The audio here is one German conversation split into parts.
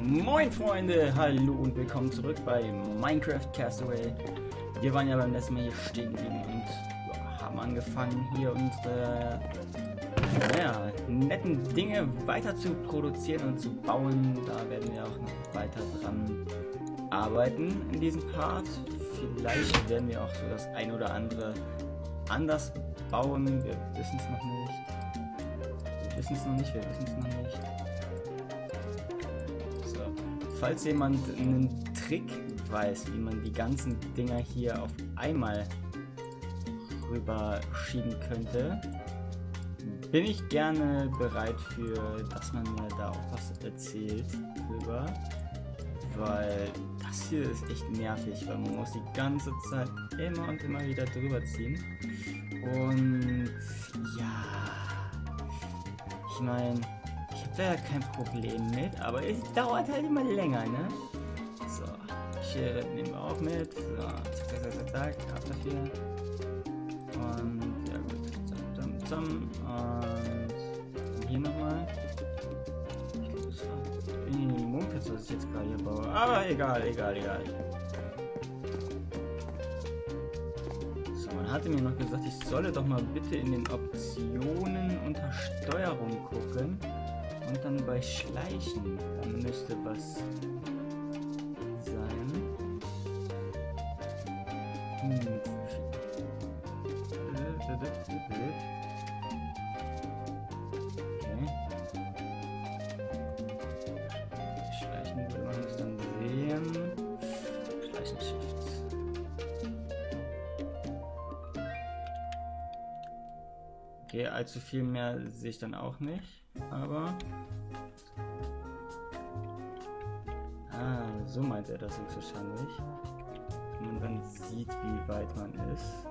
Moin Freunde, hallo und willkommen zurück bei Minecraft Castaway. Wir waren ja beim letzten Mal hier stehen geblieben und haben angefangen hier unsere netten Dinge weiter zu produzieren und zu bauen. Da werden wir auch noch weiter dran arbeiten in diesem Part. Vielleicht werden wir auch so das ein oder andere anders bauen. Wir wissen es noch nicht. Wir wissen es noch nicht. So. Falls jemand einen Trick weiß, wie man die ganzen Dinger hier auf einmal rüberschieben könnte, bin ich gerne bereit für, dass man mir da auch was erzählt drüber. Weil das hier ist echt nervig, weil man muss die ganze Zeit immer und immer wieder drüber ziehen. Und ja, ich meine, ich habe da ja kein Problem mit, aber es dauert halt immer länger, ne? So, Schere nehmen wir auch mit. So, zack, ab dafür. Und ja gut, zusammen. Und hier nochmal. Was ich jetzt gerade hier baue. Aber egal. So, man hatte mir noch gesagt, ich solle doch mal bitte in den Optionen unter Steuerung gucken und dann bei Schleichen. Dann müsste was sein. Okay, allzu viel mehr sehe ich dann auch nicht, aber... so meint er das jetzt wahrscheinlich. Und man dann sieht, wie weit man ist.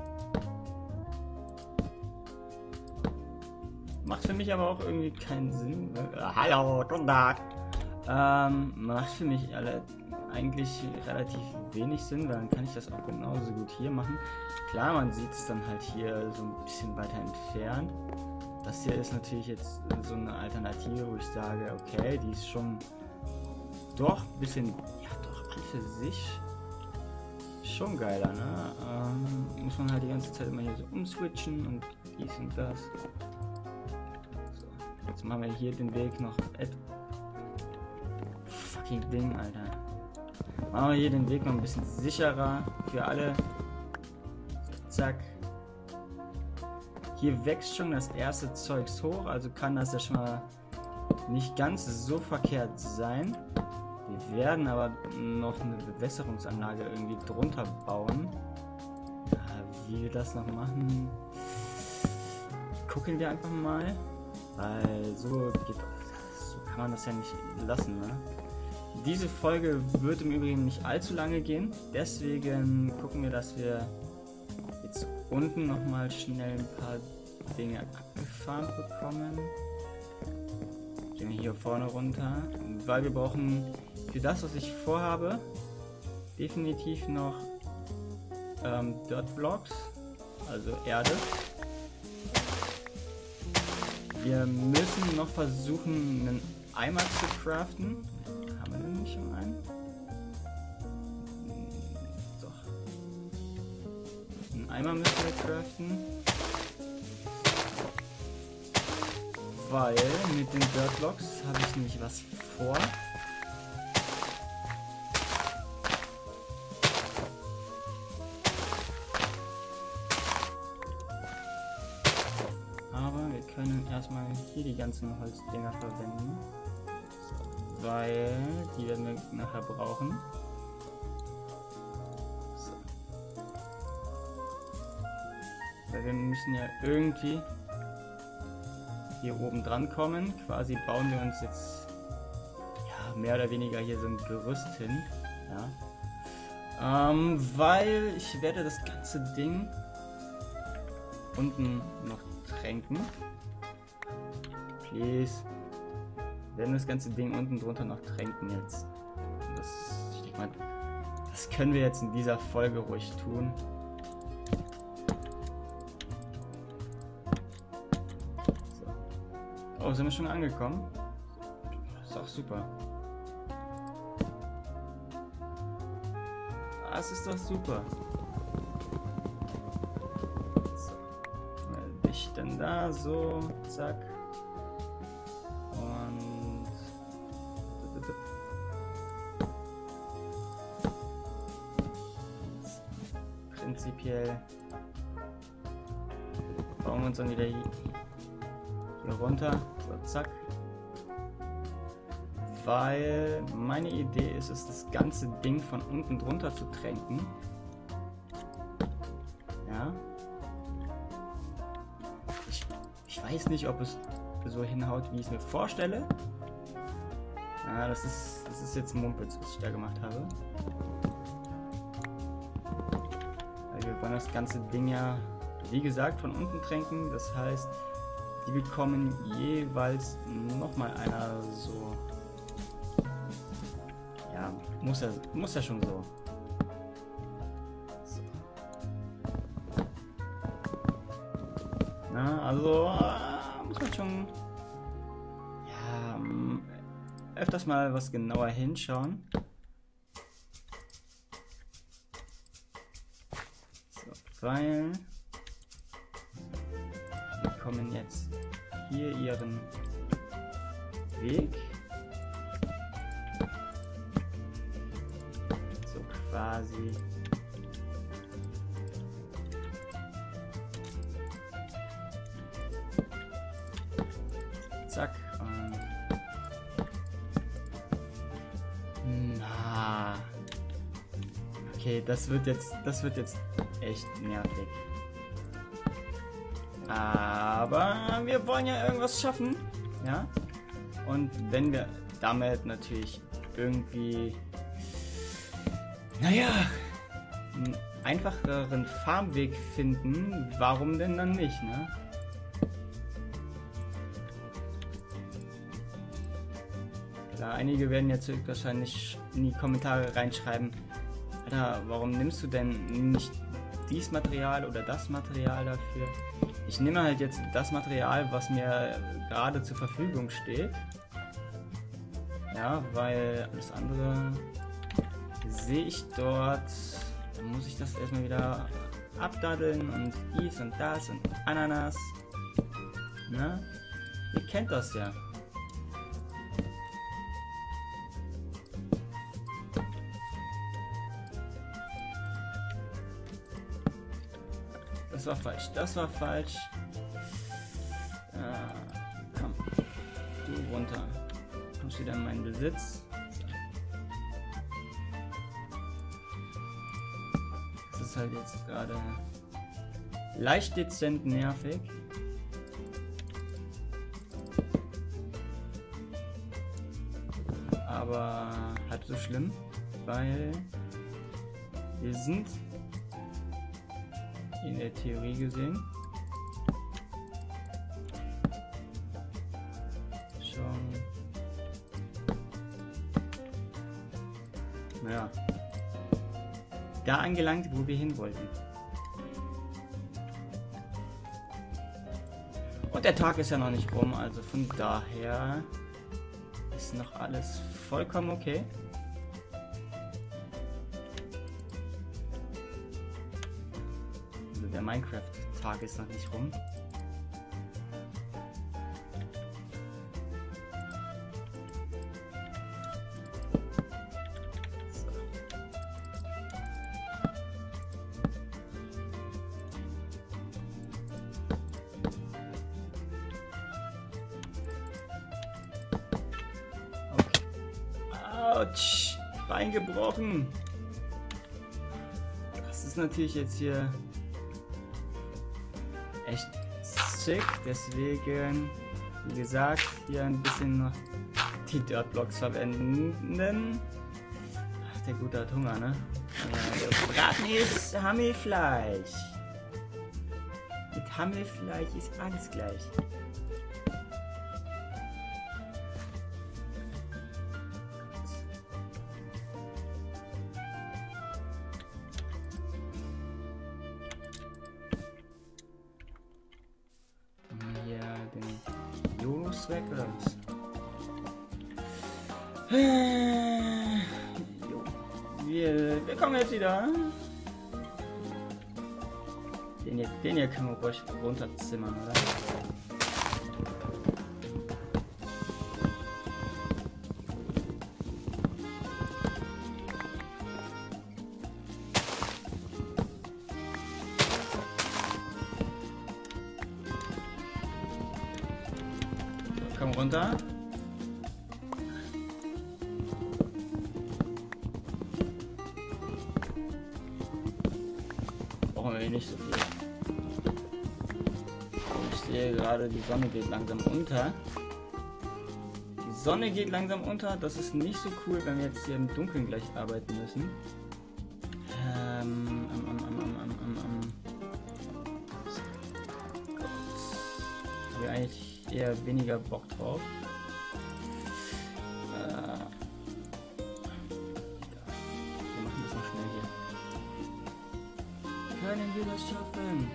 Macht für mich aber auch irgendwie keinen Sinn. Hallo, guten Tag! Macht für mich eigentlich relativ wenig Sinn, weil dann kann ich das auch genauso gut hier machen. Klar, man sieht es dann halt hier so ein bisschen weiter entfernt. Das hier ist natürlich jetzt so eine Alternative, wo ich sage, okay, die ist schon doch ein bisschen, ja doch an für sich schon geiler, ne? Muss man halt die ganze Zeit immer hier so umswitchen und dies und das. So, jetzt machen wir hier den Weg noch fucking Ding, Alter. Machen wir hier den Weg noch ein bisschen sicherer für alle. Zack. Hier wächst schon das erste Zeugs hoch, also kann das ja schon mal nicht ganz so verkehrt sein. Wir werden aber noch eine Bewässerungsanlage irgendwie drunter bauen. Ja, wie wir das noch machen, gucken wir einfach mal. Weil so kann man das ja nicht lassen, ne? Diese Folge wird im Übrigen nicht allzu lange gehen, deswegen gucken wir, dass wir jetzt unten nochmal schnell ein paar Dinge abgefahren bekommen. Gehen wir hier vorne runter, weil wir brauchen für das, was ich vorhabe, definitiv noch Dirt Blocks, also Erde. Wir müssen noch versuchen, einen Eimer zu craften. Haben wir denn nicht schon einen? Doch. Einen Eimer müssen wir craften. Weil mit den Dirt Blocks habe ich nämlich was vor. Aber wir können erstmal hier die ganzen Holzdinger verwenden. Weil die werden wir nachher brauchen. So. Weil wir müssen ja irgendwie hier oben dran kommen. Quasi bauen wir uns jetzt ja mehr oder weniger hier so ein Gerüst hin. Ja. Weil ich werde das ganze Ding unten noch tränken. Please. Wir werden das ganze Ding unten drunter noch tränken jetzt. Ich denke mal, das können wir jetzt in dieser Folge ruhig tun. So. Oh, sind wir schon angekommen? Das ist auch super. Das ist doch super. So. Dich dann da, so, zack. Und prinzipiell bauen wir uns dann wieder hier runter. So, zack. Weil meine Idee ist es, das ganze Ding von unten drunter zu tränken. Ja. Ich weiß nicht, ob es so hinhaut, wie ich es mir vorstelle. Ja, das ist jetzt Mumpitz, was ich da gemacht habe. Weil wir wollen das ganze Ding ja, wie gesagt, von unten tränken. Das heißt, die bekommen jeweils nochmal einer so. Ja, muss ja schon so. Na, also muss man schon ja, öfters mal was genauer hinschauen. So, weil wir kommen jetzt hier ihren Weg. So quasi. Zack. Okay, das wird jetzt echt nervig. Aber wir wollen ja irgendwas schaffen, ja? Und wenn wir damit natürlich irgendwie, naja, einen einfacheren Farmweg finden, warum denn dann nicht, ne? Klar, einige werden jetzt wahrscheinlich in die Kommentare reinschreiben, Alter, warum nimmst du denn nicht dieses Material oder das Material dafür? Ich nehme halt jetzt das Material, was mir gerade zur Verfügung steht. Ja, weil alles andere sehe ich dort. Dann muss ich das erstmal wieder abdaddeln und dies und das und Ananas. Na? Ihr kennt das ja. Das war falsch, das war falsch. Komm, du runter. Kommst wieder in meinen Besitz. Das ist halt jetzt gerade leicht dezent nervig. Aber halb so schlimm, weil wir sind in der Theorie gesehen schon, naja, da angelangt, wo wir hin wollten. Und der Tag ist ja noch nicht rum, also von daher ist noch alles vollkommen okay. Der Minecraft-Tag ist noch nicht rum. So. Okay. Autsch! Bein gebrochen! Das ist natürlich jetzt hier echt sick, deswegen, wie gesagt, hier ein bisschen noch die Dirtblocks verwenden. Ach, der Gute hat Hunger, ne? Der Braten ist Hammelfleisch. Mit Hammelfleisch ist alles gleich. Weg oder was? Wir kommen jetzt wieder. Den hier können wir ruhig runterzimmern, oder? So, komm runter. Brauchen wir nicht so viel. Ich sehe gerade, die Sonne geht langsam unter. Die Sonne geht langsam unter. Das ist nicht so cool, wenn wir jetzt hier im Dunkeln gleich arbeiten müssen. Habe ich eigentlich eher weniger Bock drauf. Wir machen das noch schnell hier. Können wir das schaffen?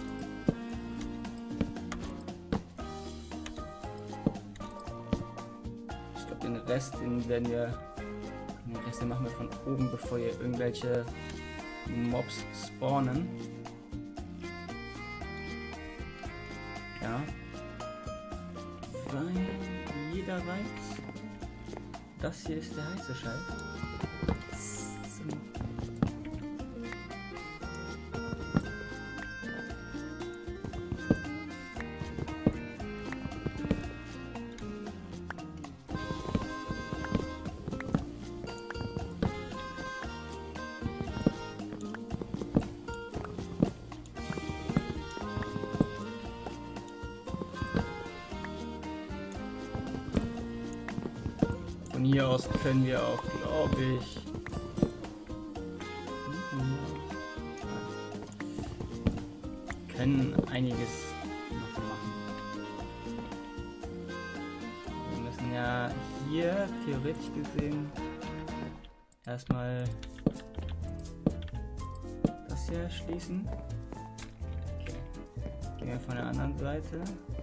Ich glaube, den Rest, den machen wir von oben, bevor hier irgendwelche Mobs spawnen. Ja. Weil jeder weiß, das hier ist der heiße Scheiß. Von hier aus können wir auch, glaube ich, können einiges noch machen. Wir müssen ja hier theoretisch gesehen erstmal das hier schließen. Okay. Gehen wir von der anderen Seite.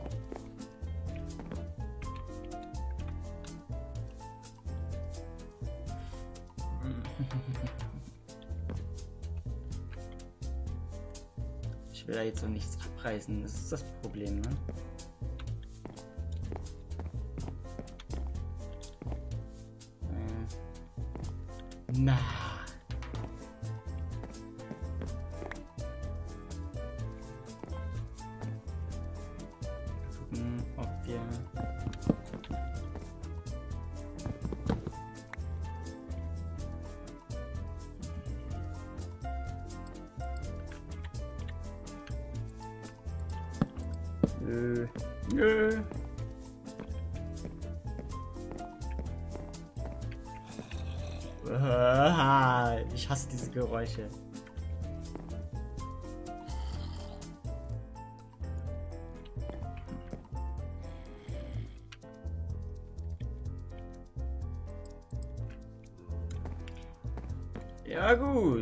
Ich will da jetzt noch nichts abreißen, das ist das Problem, ne? Na. Gucken, ob wir Nö. Ich hasse diese Geräusche. Ja gut.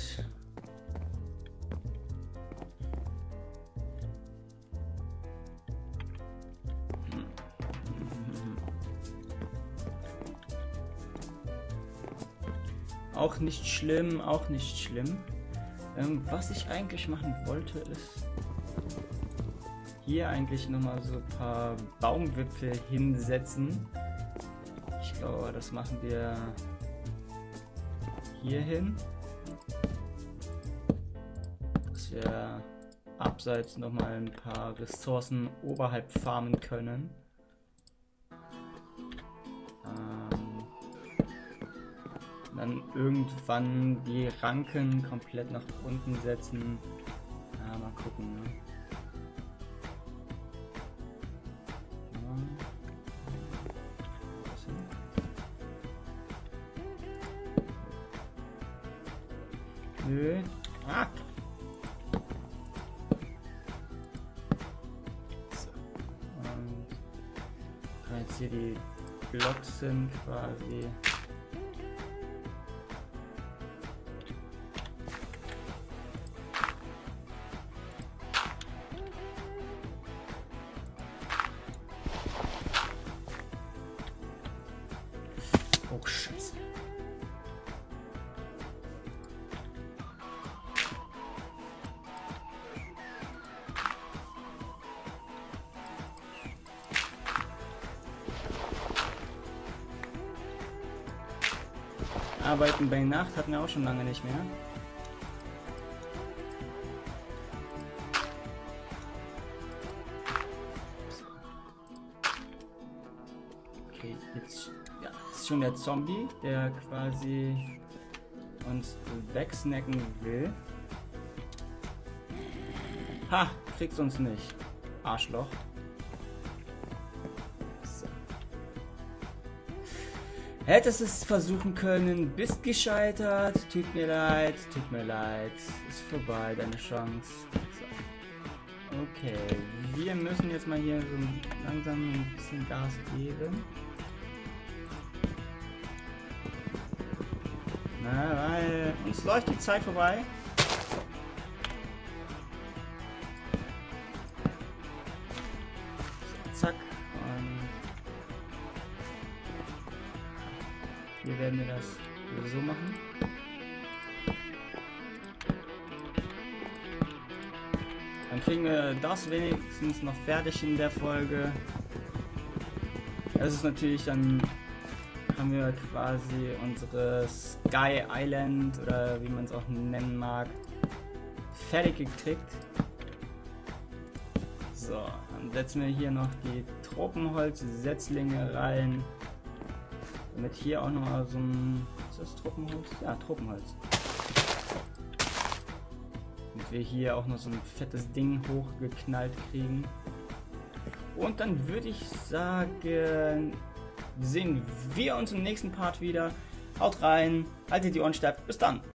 Auch nicht schlimm, auch nicht schlimm. Was ich eigentlich machen wollte, ist hier eigentlich nochmal so ein paar Baumwipfel hinsetzen. Ich glaube, das machen wir hier hin. Dass wir abseits nochmal ein paar Ressourcen oberhalb farmen können. Dann irgendwann die Ranken komplett nach unten setzen. Ja, mal gucken. Ne? Nö. Ah. So. Und jetzt hier die Blocks sind quasi. Oh, Scheiße. Arbeiten bei Nacht hatten wir auch schon lange nicht mehr. Okay, jetzt ja, ist schon der Zombie, der quasi uns wegsnacken will. Ha, kriegst uns nicht. Arschloch. So. Hättest es versuchen können, bist gescheitert. Tut mir leid, ist vorbei, deine Chance. So. Okay, wir müssen jetzt mal hier so langsam ein bisschen Gas geben. Na, weil uns läuft die Zeit vorbei. So, zack. Und hier werden wir das so machen. Dann kriegen wir das wenigstens noch fertig in der Folge. Das ist natürlich dann, haben wir quasi unsere Sky Island oder wie man es auch nennen mag, fertig gekriegt. So, dann setzen wir hier noch die Tropenholz-Setzlinge rein. Damit hier auch noch mal so ein... Ist das Tropenholz? Ja, Tropenholz. Damit wir hier auch noch so ein fettes Ding hochgeknallt kriegen. Und dann würde ich sagen, sehen wir uns im nächsten Part wieder. Haut rein, haltet die Ohren steif. Bis dann!